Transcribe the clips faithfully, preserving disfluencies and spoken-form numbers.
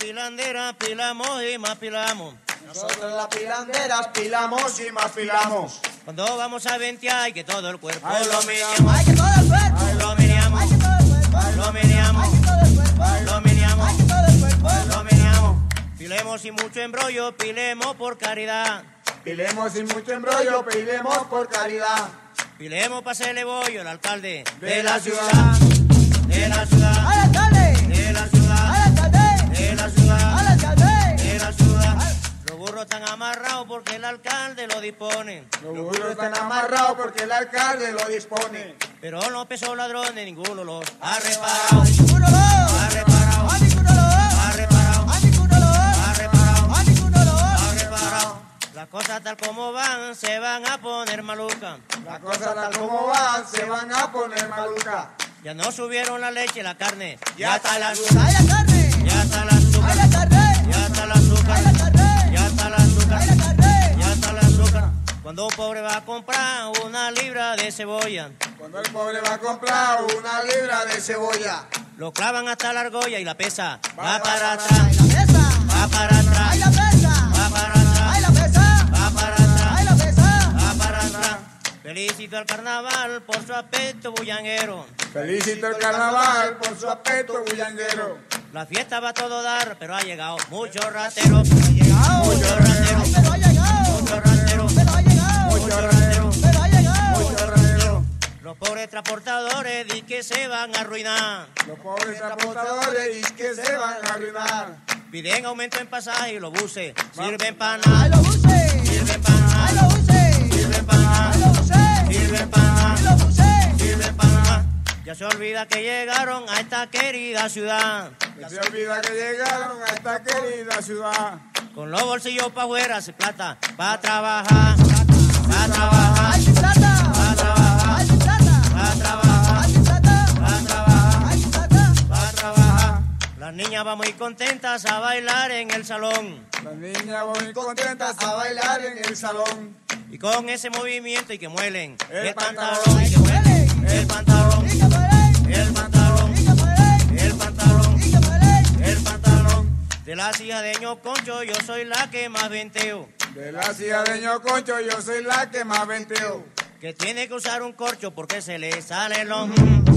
pilanderas pilamos y más pilamos. Nosotros las pilanderas pilamos y más pilamos. Cuando vamos a ventear, que todo el cuerpo Ay, lo lo meneamos. Ay, que todo el cuerpo. Ay, lo meneamos. Ay, que todo el cuerpo. Ay, lo meneamos. Ay, que todo el cuerpo. Ay, lo meneamos. Ay, que todo el cuerpo. Ay, lo meneamos. Pilemos sin mucho embrollo, pilemos por caridad. Pilemos sin mucho embrollo, pilemos por caridad. Pilemos para hacerle bollo al alcalde De la ciudad. de la ciudad, ¡Al alcalde! de la ciudad, ¡Al alcalde! de la ciudad, ¡Al alcalde! de la ciudad. Los burros están amarrados porque el alcalde lo dispone. Los burros están amarrados porque el alcalde lo dispone. Pero los pesos ladrones ninguno los ha reparado. ¡A ningún olor! Ha reparado, ¡A ningún olor! ha reparado, ¡A ningún olor! ha reparado, ¡A ningún olor! ha reparado. Las cosas tal como van se van a poner malucas. Las cosas tal como van se van a poner malucas. Ya no subieron la leche y la carne. Ya está la ¡Ay, azúcar, la carne! ya está la ¡Ay, azúcar, la carne! ya está la azúcar, ¡Ay, la carne! ya está la azúcar. ¡Ay, la carne! Ya está el azúcar. Cuando un pobre va a comprar una libra de cebolla, Cuando el pobre va a comprar una libra de cebolla, lo clavan hasta la argolla y la pesa va va para ¡Ay, atrás, la mesa! va para ¡Ay, atrás, la mesa! va para atrás, ¡Ay, la mesa! va para atrás, ¡Ay, la mesa! va para atrás. Felicito al carnaval por su aspecto bullanguero. Felicito el carnaval por su aspecto bullanguero. La fiesta va a todo dar, pero ha llegado mucho ratero, Ha llegado, mucho ratero, ¡ay, pero ha llegado! mucho ratero, ¡Pero ha llegado! mucho ratero. ¡Pero ha llegado! Mucho ratero. Los pobres transportadores di que se van a arruinar. Los pobres transportadores y que se van a arruinar. Piden aumento en pasaje y los buses sirven para ¡Ay, nada, los buses! sirven para nada. ¡Ay, los buses! Sirven para nada, ¡Ay, los buses! sirven para nada, ¡Ay, los buses! sirven para nada. Ya se olvida que llegaron a esta querida ciudad. Ya se olvida que llegaron a esta querida ciudad. Con los bolsillos para afuera, sin plata, para trabajar, para trabajar, ¡Ay, sin plata! para trabajar, ¡Ay, sin plata! para trabajar, ¡Ay, sin plata! para trabajar, ¡Ay, sin plata! para trabajar. Las niñas van muy contentas a bailar en el salón. Las niñas van muy contentas a bailar en el salón. Y con ese movimiento y que muelen El el pantalón, pantalón, y que muelen el pantalón, ¡Y que mueren! el pantalón, ¡Y que mueren! el pantalón. ¡Y que mueren! El pantalón de la hija de Ñoconcho, yo soy la que más venteo. De la ciudad de Ñoconcho yo soy la que más venteo. Que tiene que usar un corcho porque se le sale los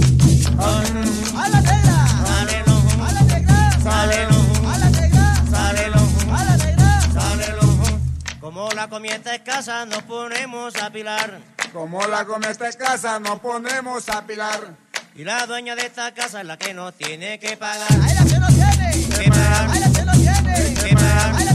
¡A la negra! sale los ¡A la negra! sale los ¡A la negra! sale los ¡A la negra! sale los como la comida está escasa nos ponemos a pilar. Como la come esta casa nos ponemos a pilar. Y la dueña de esta casa es la que nos tiene que pagar. ¡Ay, la que no tiene! Que pagar, ¡Ay, la que no tiene! que pagar, ¡Ay,